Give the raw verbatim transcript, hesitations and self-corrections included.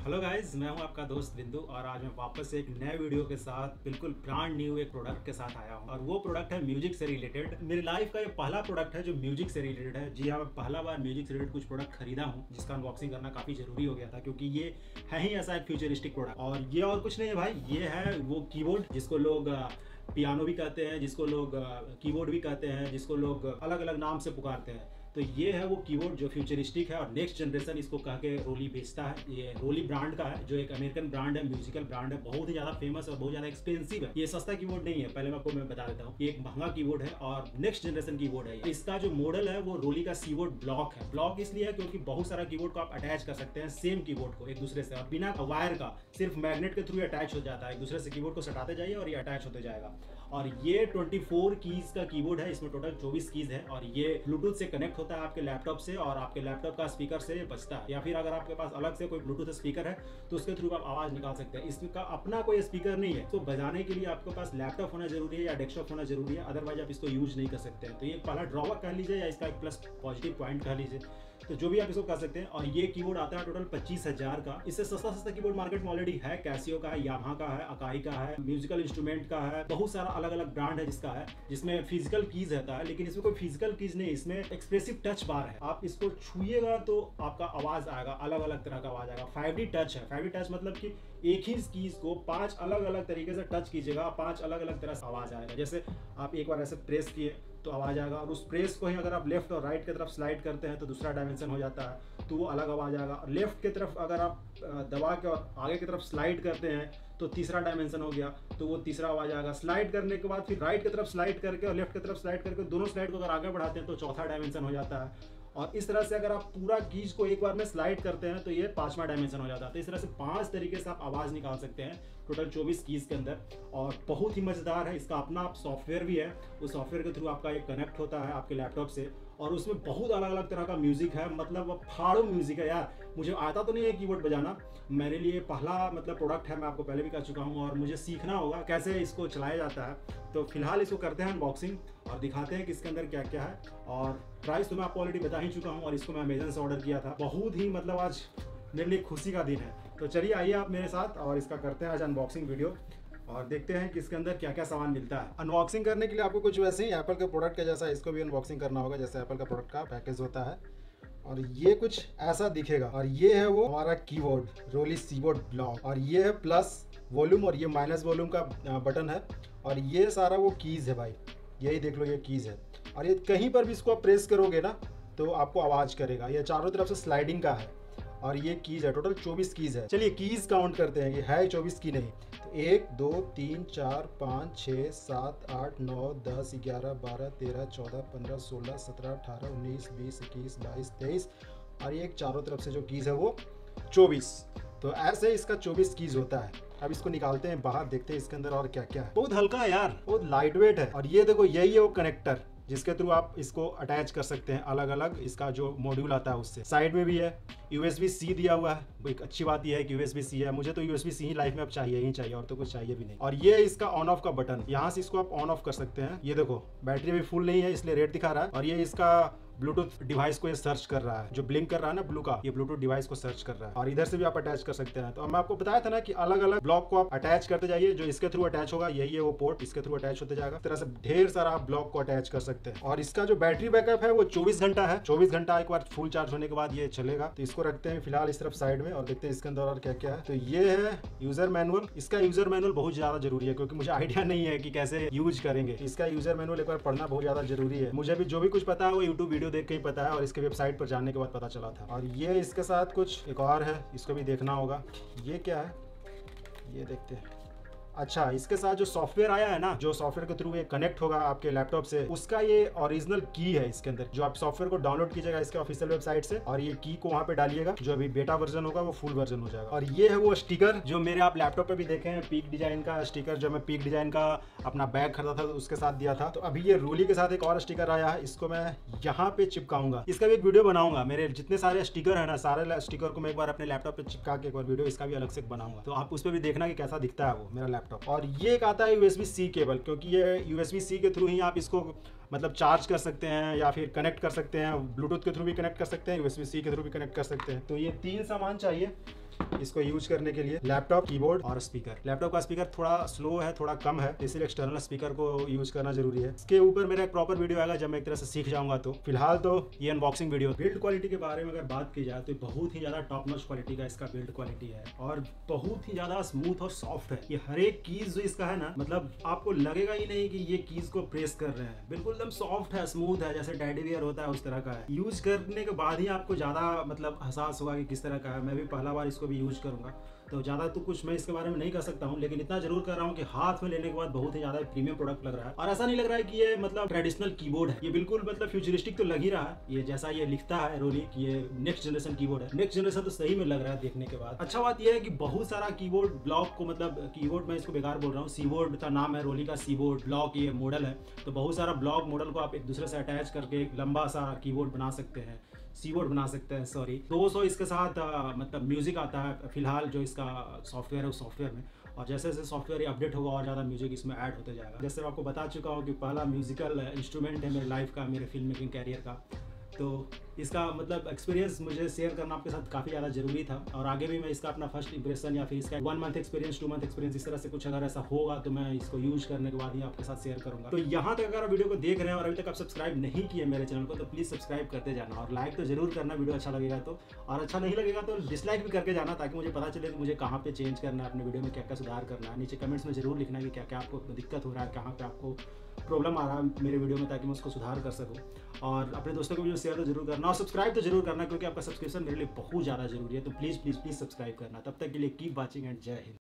Hello guys, मैं हूं आपका दोस्त बिंदु और आज मैं वापस एक नए वीडियो के साथ बिल्कुल ब्रांड न्यू एक प्रोडक्ट के साथ आया हूं। और वो प्रोडक्ट है म्यूजिक से रिलेटेड। मेरी लाइफ का ये पहला प्रोडक्ट है जो म्यूजिक से रिलेटेड है। जी हाँ, मैं पहला बार म्यूजिक से रिलेटेड कुछ प्रोडक्ट खरीदा हूँ जिसका अनबॉक्सिंग करना काफ़ी जरूरी हो गया था, क्योंकि ये है ही ऐसा एक फ्यूचरिस्टिक प्रोडक्ट। और ये और कुछ नहीं है भाई, ये है वो कीबोर्ड जिसको लोग पियानो भी कहते हैं, जिसको लोग कीबोर्ड भी कहते हैं, जिसको लोग अलग अलग नाम से पुकारते हैं। तो ये है वो कीबोर्ड जो फ्यूचरिस्टिक है और नेक्स्ट जनरेशन इसको कह के रोली बेचता है। ये रोली ब्रांड का है, जो एक अमेरिकन ब्रांड है, म्यूजिकल ब्रांड है, बहुत ही ज़्यादा फेमस और बहुत ज़्यादा एक्सपेंसिव है। ये सस्ता कीबोर्ड नहीं है, पहले मैं आपको मैं बता देता हूँ। ये एक महंगा कीबोर्ड है और नेक्स्ट जनरेशन कीबोर्ड है। इसका जो मॉडल है वो रोली का सीबोर्ड ब्लॉक है। ब्लॉक इसलिए है क्योंकि बहुत सारा कीबोर्ड को आप अटैच कर सकते हैं सेम कीबोर्ड को एक दूसरे से, और बिना वायर का सिर्फ मैग्नेट के थ्रू अटैच हो जाता है। एक दूसरे से कीबोर्ड को सटाते जाइए और ये अटैच होते जाएगा। और ये चौबीस कीज का कीबोर्ड है, इसमें टोटल चौबीस कीज है और ये ब्लूटूथ से कनेक्ट होता है आपके लैपटॉप से, और आपके लैपटॉप का स्पीकर से बजता है। या फिर अगर आपके पास अलग से कोई ब्लूटूथ स्पीकर है तो उसके थ्रू आप आवाज निकाल सकते हैं। इसका अपना कोई स्पीकर नहीं है, तो बजाने के लिए आपके पास लैपटॉप होना जरूरी है या डेस्कटॉप होना जरूरी है, अदरवाइज आप इसको यूज नहीं कर सकते हैं। तो ये पहला ड्रॉबैक कह लीजिए या इसका एक प्लस पॉजिटिव पॉइंट कह लीजिए, तो जो भी आप इसको कर सकते हैं। और ये कीबोर्ड आता है टोटल पच्चीस हजार का। इससे सस्ता सस्ता कीबोर्ड मार्केट में ऑलरेडी है, कैसियो का है, यामाहा का है, अकाई का है, म्यूजिकल इंस्ट्रूमेंट का है, बहुत सारा अलग अलग ब्रांड है जिसका है, जिसमें फिजिकल कीज रहता है। लेकिन इसमें कोई फिजिकल कीज नहीं, इसमें एक्सप्रेसिव टच बार है। आप इसको छुएगा तो आपका आवाज आएगा, अलग अलग तरह का आवाज आएगा। फाइव डी टच है। फाइव डी टच मतलब कि एक ही कीज को पांच अलग अलग तरीके से टच कीजिएगा, पांच अलग अलग तरह से आवाज आएगा। जैसे आप एक बार ऐसे प्रेस किए तो आवाज आएगा, और उस प्रेस को ही अगर आप लेफ्ट और राइट की तरफ स्लाइड करते हैं तो दूसरा डायमेंशन हो जाता है, तो वो अलग आवाज आएगा। लेफ्ट की तरफ अगर आप दबा के और आगे की तरफ स्लाइड करते हैं तो तीसरा डायमेंशन हो गया, तो वो तीसरा आवाज आएगा। स्लाइड करने के बाद फिर राइट की तरफ स्लाइड करके और लेफ्ट की तरफ स्लाइड करके दोनों स्लाइड को अगर आगे बढ़ाते हैं तो चौथा डायमेंशन हो जाता है। और इस तरह से अगर आप पूरा कीज को एक बार में स्लाइड करते हैं तो ये पांचवा डायमेंशन हो जाता है। तो इस तरह से पांच तरीके से आप आवाज निकाल सकते हैं टोटल चौबीस कीज के अंदर, और बहुत ही मजेदार है। इसका अपना सॉफ्टवेयर भी है, उस सॉफ्टवेयर के थ्रू आपका एक कनेक्ट होता है आपके लैपटॉप से, और उसमें बहुत अलग अलग तरह का म्यूजिक है। मतलब फाड़ो म्यूजिक है यार। मुझे आता तो नहीं है कीबोर्ड बजाना, मेरे लिए पहला मतलब प्रोडक्ट है, मैं आपको पहले भी कह चुका हूँ, और मुझे सीखना होगा कैसे इसको चलाया जाता है। तो फिलहाल इसको करते हैं अनबॉक्सिंग और दिखाते हैं कि इसके अंदर क्या क्या है। और प्राइस तो मैं आपको ऑलरेडी बता ही चुका हूँ, और इसको मैं अमेजन से ऑर्डर किया था। बहुत ही मतलब आज मेरे लिए खुशी का दिन है। तो चलिए आइए आप मेरे साथ और इसका करते हैं आज अनबॉक्सिंग वीडियो, और देखते हैं कि इसके अंदर क्या क्या सामान मिलता है। अनबॉक्सिंग करने के लिए आपको कुछ वैसे ही एप्पल के प्रोडक्ट के जैसा इसको भी अनबॉक्सिंग करना होगा, जैसे एप्पल का प्रोडक्ट का पैकेज होता है। और ये कुछ ऐसा दिखेगा, और ये है वो हमारा कीबोर्ड रोली सीबोर्ड ब्लॉक, और ये है प्लस वॉल्यूम और ये माइनस वॉल्यूम का बटन है, और ये सारा वो कीज है भाई, यही देख लो ये कीज है। और ये कहीं पर भी इसको आप प्रेस करोगे ना तो आपको आवाज करेगा। ये चारों तरफ से स्लाइडिंग का है, और ये कीज है, टोटल चौबीस कीज है। चलिए कीज काउंट करते हैं, ये है चौबीस की नहीं। तो एक दो तीन चार पाँच छः सात आठ नौ दस ग्यारह बारह तेरह चौदह पंद्रह सोलह सत्रह अठारह उन्नीस बीस इक्कीस बाईस तेईस, और ये एक चारों तरफ से जो कीज है वो चौबीस। तो ऐसे इसका चौबीस कीज होता है। अब इसको निकालते हैं बाहर, देखते हैं इसके अंदर और क्या क्या है। बहुत हल्का है यार, बहुत लाइट वेट है। और ये देखो, यही है वो कनेक्टर जिसके थ्रू आप इसको अटैच कर सकते हैं अलग अलग। इसका जो मॉड्यूल आता है उससे साइड में भी है, यूएसबी सी दिया हुआ है। एक अच्छी बात यह है कि यूएसबी सी है, मुझे तो यूएसबी सी ही लाइफ में अब चाहिए ही चाहिए, और तो कुछ चाहिए भी नहीं। और ये इसका ऑन ऑफ का बटन, यहाँ से इसको आप ऑन ऑफ कर सकते हैं। ये देखो बैटरी भी फुल नहीं है इसलिए रेड दिखा रहा है। और ये इसका ब्लूटूथ डिवाइस को ये सर्च कर रहा है, जो ब्लिंक कर रहा है ना ब्लू का, ये ब्लूटूथ डिवाइस को सर्च कर रहा है। और इधर से भी आप अटैच कर सकते हैं। तो मैं आपको बताया था ना कि अलग अलग ब्लॉक को आप अटैच करते जाइए, जो इसके थ्रू अटैच होगा यही है वो पोर्ट, इसके थ्रू अटैच होते जाएगा। इस तरह से ढेर सारा आप ब्लॉक को अटैच कर सकते हैं। और इसका जो बैटरी बैकअप है वो चौबीस घंटा है। चौबीस घंटा एक बार फुल चार्ज होने के बाद ये चलेगा। तो इसको रखते हैं फिलहाल इस तरफ साइड में, और देखते हैं इसके अंदर और क्या क्या है। तो ये है यूजर मैनुअल। इसका यूजर मैनुअल बहुत ज्यादा जरूरी है, क्योंकि मुझे आइडिया नहीं है कि कैसे यूज करेंगे। इसका यूजर मैनुअल एक बार पढ़ना बहुत ज्यादा जरूरी है। मुझे भी जो भी कुछ पता है वो यूट्यूब वीडियो देख के ही पता है, और इसके वेबसाइट पर जाने के बाद पता चला था। और ये इसके साथ कुछ एक और है, इसको भी देखना होगा। ये क्या है ये देखते हैं। अच्छा, इसके साथ जो सॉफ्टवेयर आया है ना, जो सॉफ्टवेयर के थ्रू ये कनेक्ट होगा आपके लैपटॉप से, उसका ये ओरिजिनल की है इसके अंदर, जो आप सॉफ्टवेयर को डाउनलोड कीजिएगा इसके ऑफिशियल वेबसाइट से, और ये की को वहाँ पे डालिएगा। जो अभी बेटा वर्जन होगा वो फुल वर्जन हो जाएगा। और ये है वो स्टिकर जो मेरे आप लैपटॉप पे भी देखे हैं, पीक डिजाइन का स्टिकर, जो मैं पीक डिजाइन का अपना बैग खरीदा था तो उसके साथ दिया था। तो अभी ये रोली के साथ एक और स्टिकर आया है, इसको मैं यहाँ पे चिपकाऊंगा। इसका भी एक वीडियो बनाऊंगा। मेरे जितने सारे स्टिकर है ना, सारे स्टिकर को मैं एक बार अपने लैपटॉप पे चिपका के एक बार वीडियो इसका भी अलग से बनाऊंगा, तो आप उस पर भी देखना कि कैसा दिखता है वो मेरा लैपटॉप। और ये आता है यूएसबी सी केबल, क्योंकि ये यूएसबी सी के थ्रू ही आप इसको मतलब चार्ज कर सकते हैं या फिर कनेक्ट कर सकते हैं। ब्लूटूथ के थ्रू भी कनेक्ट कर सकते हैं, यूएसबी सी के थ्रू भी कनेक्ट कर सकते हैं। तो ये तीन सामान चाहिए। इसको यूज करने के लिए लैपटॉप, कीबोर्ड और स्पीकर। लैपटॉप का स्पीकर थोड़ा स्लो है, थोड़ा कम है, इसलिए एक्सटर्नल स्पीकर को यूज करना जरूरी है। इसके ऊपर मेरा एक प्रॉपर वीडियो आएगा जब मैं एक तरह से सीख जाऊंगा। तो फिलहाल तो ये अनबॉक्सिंग वीडियो। बिल्ड क्वालिटी के बारे में अगर बात की जाए तो बहुत ही ज्यादा टॉप नॉच क्वालिटी का इसका बिल्ड क्वालिटी है और बहुत ही ज्यादा स्मूथ और सॉफ्ट है। ये हर एक कीज जो इसका है ना, मतलब आपको लगेगा ही नहीं कि ये कीज को प्रेस कर रहे हैं। बिल्कुल एकदम सॉफ्ट है, स्मूथ है, जैसे टेडी बियर होता है उस तरह का है। यूज करने के बाद ही आपको ज्यादा मतलब एहसास होगा कि किस तरह का है। मैं भी पहला बार इसको भी यूज करूंगा तो ज़्यादा तो कुछ मैं इसके बारे में नहीं कर सकता हूँ, लेकिन इतना जरूर कर रहा हूँ कि हाथ में लेने के बाद बहुत ही ज़्यादा प्रीमियम प्रोडक्ट लग रहा है। और ऐसा नहीं लग रहा है कि ये मतलब ट्रेडिशनल कीबोर्ड है, ये बिल्कुल मतलब फ्यूचरिस्टिक तो लग ही रहा है। ये जैसा ये लिखता है रोलिक, ये नेक्स्ट जनरेशन कीबोर्ड है। नेक्स्ट जनरेशन तो सही में लग रहा है देखने के बाद। अच्छा बात यह है कि बहुत सारा कीबोर्ड ब्लॉक को, मतलब कीबोर्ड मैं इसको बेकार बोल रहा हूँ, सीबोर्ड का नाम है रोलिक का सीबोर्ड ब्लॉक ये मॉडल है। तो बहुत सारा ब्लॉक मॉडल को आप एक दूसरे से अटैच करके एक लंबा सा कीबोर्ड बना सकते हैं, सीबोर्ड बना सकते हैं सॉरी। दो सौ इसके साथ आ, मतलब म्यूजिक आता है फिलहाल जो इसका सॉफ्टवेयर है उस सॉफ्टवेयर में, और जैसे जैसे सॉफ्टवेयर अपडेट होगा और ज़्यादा म्यूजिक इसमें ऐड होते जाएगा। जैसे मैं आपको बता चुका हूँ कि पहला म्यूजिकल इंस्ट्रूमेंट है मेरे लाइफ का, मेरे फिल्म मेकिंग कैरियर का। तो इसका मतलब एक्सपीरियंस मुझे शेयर करना आपके साथ काफ़ी ज़्यादा जरूरी था, और आगे भी मैं इसका अपना फर्स्ट इंप्रेशन या फिर इसका one month experience, two month experience, इस तरह से कुछ अगर ऐसा होगा तो मैं इसको यूज करने के बाद ही आपके साथ शेयर करूंगा। तो यहाँ तक अगर आप वीडियो को देख रहे हैं और अभी तक आप सब्सक्राइब नहीं किए मेरे चैनल को तो प्लीज़ सब्सक्राइब करते जाना और लाइक तो जरूर करना वीडियो अच्छा लगेगा तो, और अच्छा नहीं लगेगा तो डिसलाइक भी करके जाना, ताकि मुझे पता चले कि मुझे कहाँ पे चेंज करना है, अपने वीडियो में क्या क्या सुधार करना है। नीचे कमेंट्स में जरूर लिखना है कि क्या क्या आपको दिक्कत हो रहा है, कहाँ पे आपको प्रॉब्लम आ रहा है मेरे वीडियो में, ताकि मैं उसको सुधार कर सकूं। और अपने दोस्तों को वीडियो शेयर तो जरूर करना और सब्सक्राइब तो जरूर करना, क्योंकि आपका सब्सक्रिप्शन मेरे लिए बहुत ज़्यादा जरूरी है। तो प्लीज़ प्लीज़ प्लीज़ सब्सक्राइब करना। तब तक के लिए कीप वॉचिंग एंड जय हिंद।